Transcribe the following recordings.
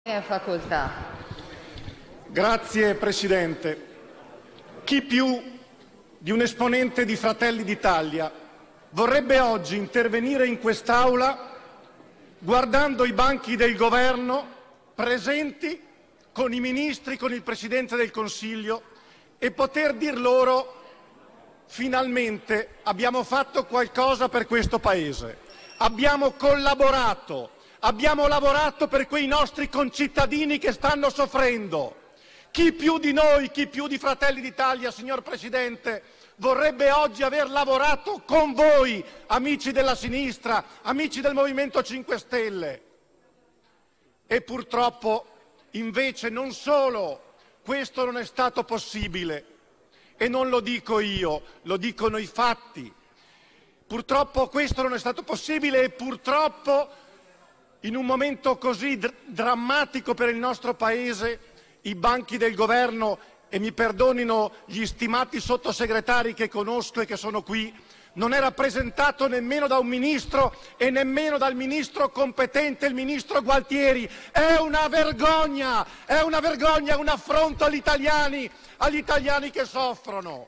Facoltà. Grazie Presidente. Chi più di un esponente di Fratelli d'Italia vorrebbe oggi intervenire in quest'Aula guardando i banchi del Governo presenti con i ministri, con il Presidente del Consiglio e poter dir loro: finalmente abbiamo fatto qualcosa per questo Paese, abbiamo collaborato, abbiamo lavorato per quei nostri concittadini che stanno soffrendo. Chi più di noi, chi più di Fratelli d'Italia, signor Presidente, vorrebbe oggi aver lavorato con voi, amici della sinistra, amici del Movimento 5 Stelle? E purtroppo, invece, non solo questo non è stato possibile, e non lo dico io, lo dicono i fatti. Purtroppo questo non è stato possibile e purtroppo in un momento così drammatico per il nostro Paese i banchi del Governo, e mi perdonino gli stimati sottosegretari che conosco e che sono qui, non è rappresentato nemmeno da un ministro e nemmeno dal ministro competente, il ministro Gualtieri. È una vergogna, un affronto agli italiani che soffrono.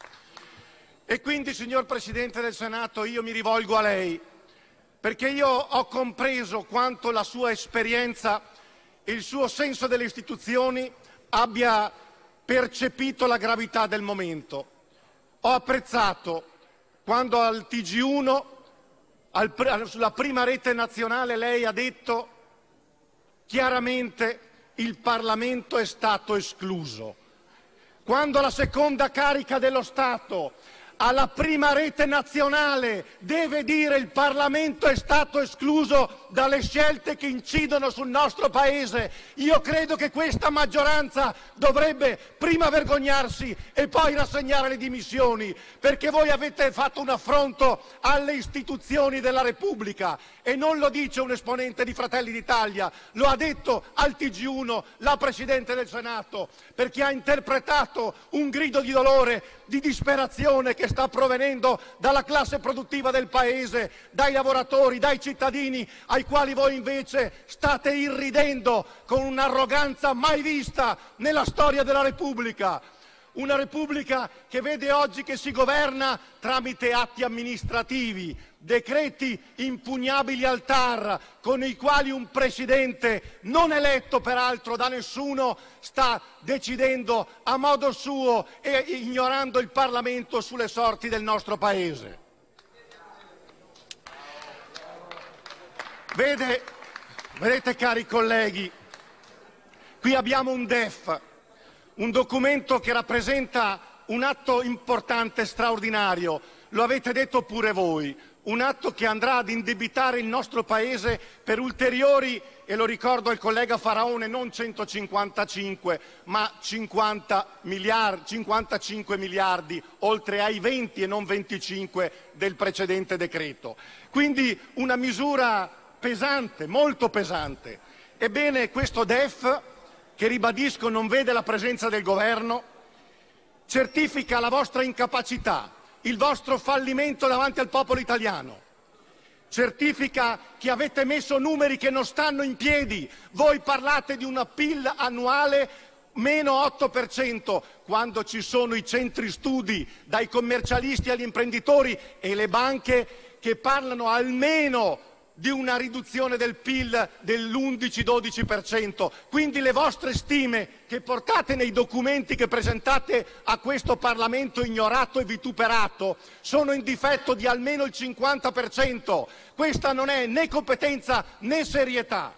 E quindi, signor Presidente del Senato, io mi rivolgo a lei, perché io ho compreso quanto la sua esperienza e il suo senso delle istituzioni abbia percepito la gravità del momento. Ho apprezzato quando al TG1, sulla prima rete nazionale, lei ha detto chiaramente: il Parlamento è stato escluso. Quando la seconda carica dello Stato alla prima rete nazionale deve dire: il Parlamento è stato escluso dalle scelte che incidono sul nostro Paese, io credo che questa maggioranza dovrebbe prima vergognarsi e poi rassegnare le dimissioni, perché voi avete fatto un affronto alle istituzioni della Repubblica. E non lo dice un esponente di Fratelli d'Italia, lo ha detto al TG1 la Presidente del Senato, perché ha interpretato un grido di dolore, di disperazione che sta provenendo dalla classe produttiva del Paese, dai lavoratori, dai cittadini, ai quali voi invece state irridendo con un'arroganza mai vista nella storia della Repubblica. Una Repubblica che vede oggi che si governa tramite atti amministrativi, decreti impugnabili al TAR, con i quali un Presidente, non eletto peraltro da nessuno, sta decidendo a modo suo e ignorando il Parlamento sulle sorti del nostro Paese. Vedete cari colleghi, qui abbiamo un DEF, un documento che rappresenta un atto importante, straordinario, lo avete detto pure voi, un atto che andrà ad indebitare il nostro Paese per ulteriori, e lo ricordo al collega Faraone, non 155 ma 55 miliardi, oltre ai 20 e non 25 del precedente decreto. Quindi una misura pesante, molto pesante. Ebbene, questo DEF, che ribadisco non vede la presenza del Governo, certifica la vostra incapacità, il vostro fallimento davanti al popolo italiano. Certifica che avete messo numeri che non stanno in piedi. Voi parlate di una PIL annuale meno 8%, quando ci sono i centri studi, dai commercialisti agli imprenditori e le banche, che parlano almeno di una riduzione del PIL dell'11-12%. Quindi le vostre stime che portate nei documenti che presentate a questo Parlamento ignorato e vituperato sono in difetto di almeno il 50%. Questa non è né competenza né serietà.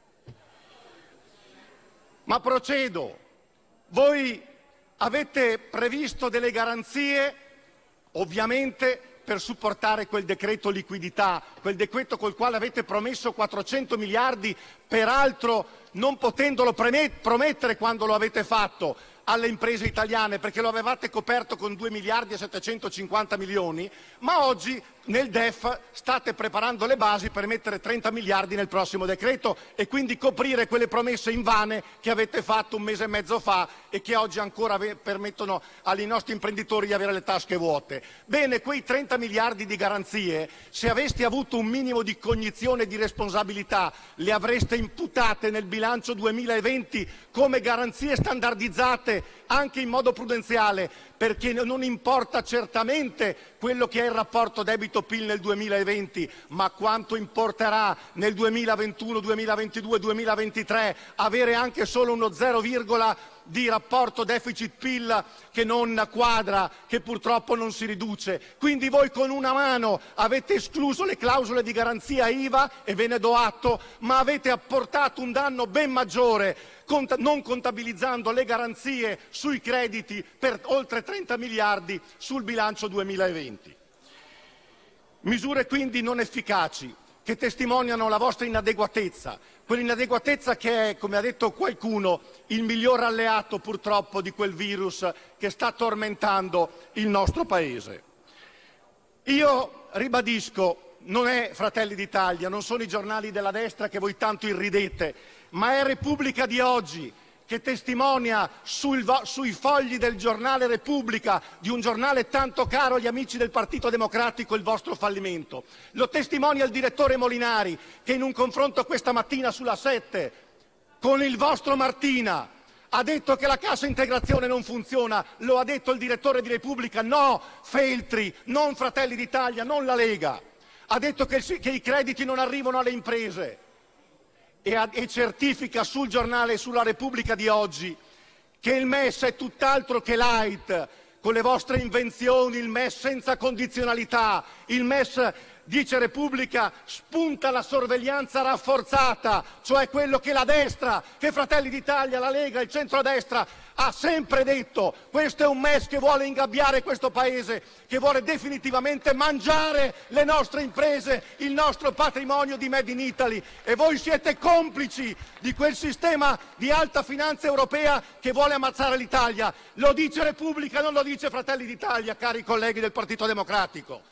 Ma procedo. Voi avete previsto delle garanzie, ovviamente, per supportare quel decreto liquidità, quel decreto col quale avete promesso 400 miliardi, peraltro non potendolo promettere quando lo avete fatto. alle imprese italiane, perché lo avevate coperto con 2 miliardi e 750 milioni, ma oggi nel DEF state preparando le basi per mettere 30 miliardi nel prossimo decreto e quindi coprire quelle promesse invane che avete fatto un mese e mezzo fa e che oggi ancora permettono ai nostri imprenditori di avere le tasche vuote. Bene, quei 30 miliardi di garanzie, se aveste avuto un minimo di cognizione e di responsabilità, le avreste imputate nel bilancio 2020 come garanzie standardizzate anche in modo prudenziale, perché non importa certamente quello che è il rapporto debito-PIL nel 2020, ma quanto importerà nel 2021, 2022, 2023 avere anche solo uno 0, di rapporto deficit-PIL che non quadra, che purtroppo non si riduce. Quindi voi con una mano avete escluso le clausole di garanzia IVA, e ve ne do atto, ma avete apportato un danno ben maggiore non contabilizzando le garanzie sui crediti per oltre 30 miliardi sul bilancio 2020. Misure quindi non efficaci, che testimoniano la vostra inadeguatezza, quell'inadeguatezza che è, come ha detto qualcuno, il miglior alleato purtroppo di quel virus che sta tormentando il nostro Paese. Io ribadisco, non è Fratelli d'Italia, non sono i giornali della destra che voi tanto irridete, ma è Repubblica di oggi che testimonia sui fogli del giornale Repubblica, di un giornale tanto caro agli amici del Partito Democratico, il vostro fallimento. Lo testimonia il direttore Molinari, che in un confronto questa mattina sulla 7 con il vostro Martina ha detto che la cassa integrazione non funziona. Lo ha detto il direttore di Repubblica, no Feltri, non Fratelli d'Italia, non la Lega. Ha detto che i crediti non arrivano alle imprese. E certifica sul giornale, sulla Repubblica di oggi, che il MES è tutt'altro che light, con le vostre invenzioni, il MES senza condizionalità, il MES, dice Repubblica, spunta la sorveglianza rafforzata, cioè quello che la destra, che Fratelli d'Italia, la Lega, il centrodestra ha sempre detto. Questo è un MES che vuole ingabbiare questo Paese, che vuole definitivamente mangiare le nostre imprese, il nostro patrimonio di Made in Italy, e voi siete complici di quel sistema di alta finanza europea che vuole ammazzare l'Italia. Lo dice Repubblica, non lo dice Fratelli d'Italia, cari colleghi del Partito Democratico.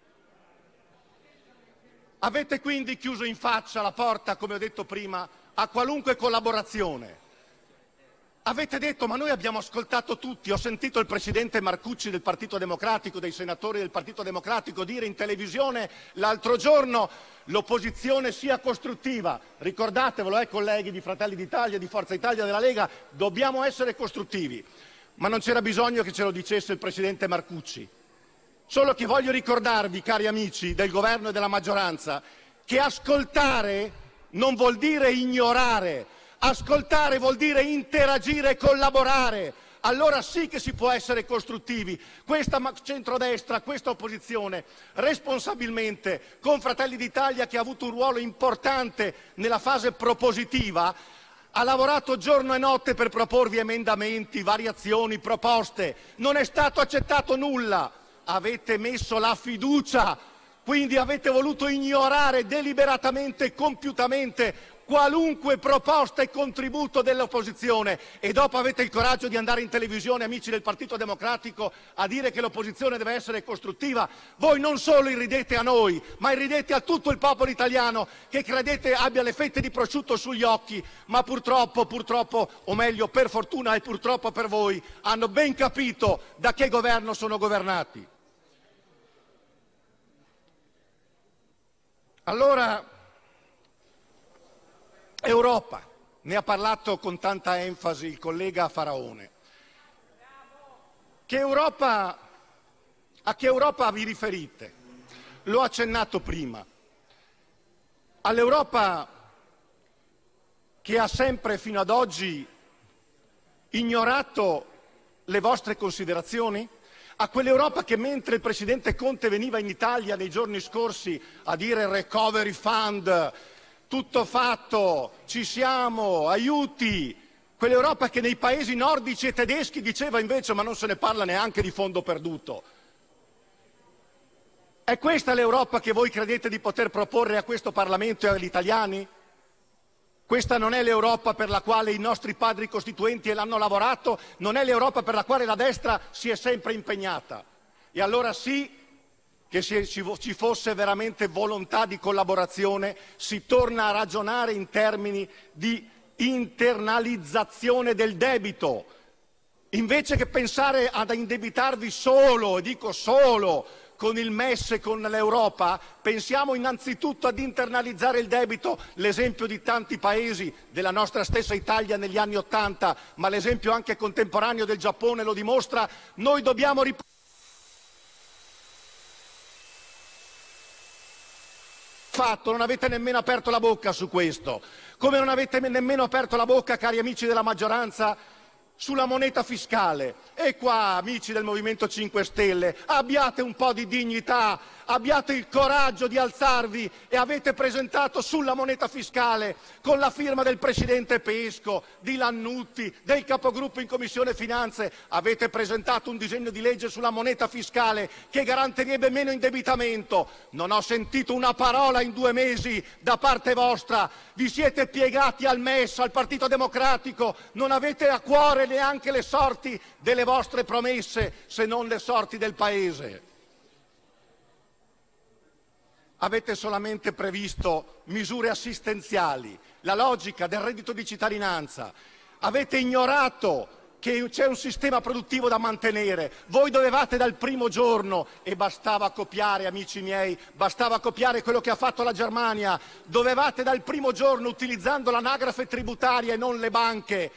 Avete quindi chiuso in faccia la porta, come ho detto prima, a qualunque collaborazione. Avete detto, ma noi abbiamo ascoltato tutti, ho sentito il presidente Marcucci del Partito Democratico, dei senatori del Partito Democratico, dire in televisione l'altro giorno l'opposizione sia costruttiva. Ricordatevelo, colleghi di Fratelli d'Italia, di Forza Italia, della Lega, dobbiamo essere costruttivi. Ma non c'era bisogno che ce lo dicesse il presidente Marcucci. Solo che voglio ricordarvi, cari amici del governo e della maggioranza, che ascoltare non vuol dire ignorare. Ascoltare vuol dire interagire e collaborare. Allora sì che si può essere costruttivi. Questa centrodestra, questa opposizione, responsabilmente, con Fratelli d'Italia, che ha avuto un ruolo importante nella fase propositiva, ha lavorato giorno e notte per proporvi emendamenti, variazioni, proposte. Non è stato accettato nulla. Avete messo la fiducia, quindi avete voluto ignorare deliberatamente e compiutamente qualunque proposta e contributo dell'opposizione, e dopo avete il coraggio di andare in televisione, amici del Partito Democratico, a dire che l'opposizione deve essere costruttiva. Voi non solo irridete a noi, ma irridete a tutto il popolo italiano, che credete abbia le fette di prosciutto sugli occhi, ma purtroppo, o meglio per fortuna e purtroppo per voi, hanno ben capito da che governo sono governati. Allora, Europa, ne ha parlato con tanta enfasi il collega Faraone. A che Europa vi riferite? L'ho accennato prima. All'Europa che ha sempre fino ad oggi ignorato le vostre considerazioni? A quell'Europa che, mentre il presidente Conte veniva in Italia nei giorni scorsi a dire recovery fund, tutto fatto, ci siamo, aiuti, quell'Europa che nei paesi nordici e tedeschi diceva invece ma non se ne parla neanche di fondo perduto. È questa l'Europa che voi credete di poter proporre a questo Parlamento e agli italiani? Questa non è l'Europa per la quale i nostri padri costituenti l'hanno lavorato, non è l'Europa per la quale la destra si è sempre impegnata. E allora sì che se ci fosse veramente volontà di collaborazione si torna a ragionare in termini di internalizzazione del debito. Invece che pensare ad indebitarvi solo, e dico solo, con il MES e con l'Europa, pensiamo innanzitutto ad internalizzare il debito. L'esempio di tanti paesi, della nostra stessa Italia negli anni '80, ma l'esempio anche contemporaneo del Giappone lo dimostra. Noi dobbiamo fatto, non avete nemmeno aperto la bocca su questo, come non avete nemmeno aperto la bocca, cari amici della maggioranza, sulla moneta fiscale. E qua, amici del Movimento 5 Stelle, abbiate un po' di dignità, abbiate il coraggio di alzarvi e avete presentato sulla moneta fiscale, con la firma del Presidente Pesco, di Lannutti, del capogruppo in Commissione Finanze, avete presentato un disegno di legge sulla moneta fiscale che garantirebbe meno indebitamento. Non ho sentito una parola in 2 mesi da parte vostra, vi siete piegati al MES, al Partito Democratico, non avete a cuore neanche le sorti delle vostre promesse, se non le sorti del Paese. Avete solamente previsto misure assistenziali, la logica del reddito di cittadinanza. Avete ignorato che c'è un sistema produttivo da mantenere. Voi dovevate dal primo giorno, e bastava copiare, amici miei, bastava copiare quello che ha fatto la Germania, dovevate dal primo giorno, utilizzando l'anagrafe tributaria e non le banche,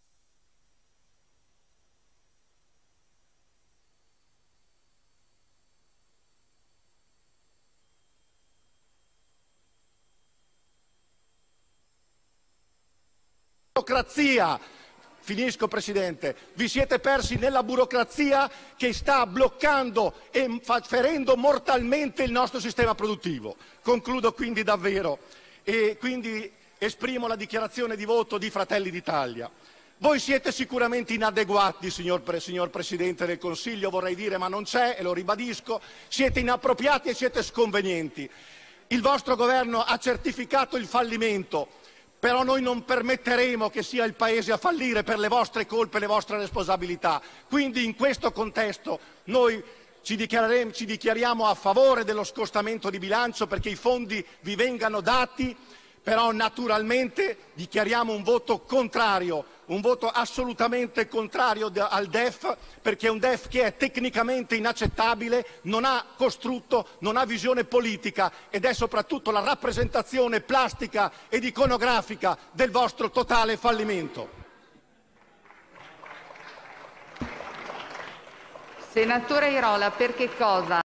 burocrazia. Finisco, Presidente. Vi siete persi nella burocrazia che sta bloccando e ferendo mortalmente il nostro sistema produttivo. Concludo quindi davvero e quindi esprimo la dichiarazione di voto di Fratelli d'Italia. Voi siete sicuramente inadeguati, signor Presidente del Consiglio, vorrei dire, ma non c'è e lo ribadisco. Siete inappropriati e siete sconvenienti. Il vostro governo ha certificato il fallimento. Però noi non permetteremo che sia il Paese a fallire per le vostre colpe e le vostre responsabilità. Quindi in questo contesto noi ci dichiariamo a favore dello scostamento di bilancio perché i fondi vi vengano dati, però naturalmente dichiariamo un voto contrario, un voto assolutamente contrario al DEF, perché è un DEF che è tecnicamente inaccettabile, non ha costrutto, non ha visione politica ed è soprattutto la rappresentazione plastica ed iconografica del vostro totale fallimento. Senatore Airola, per che cosa?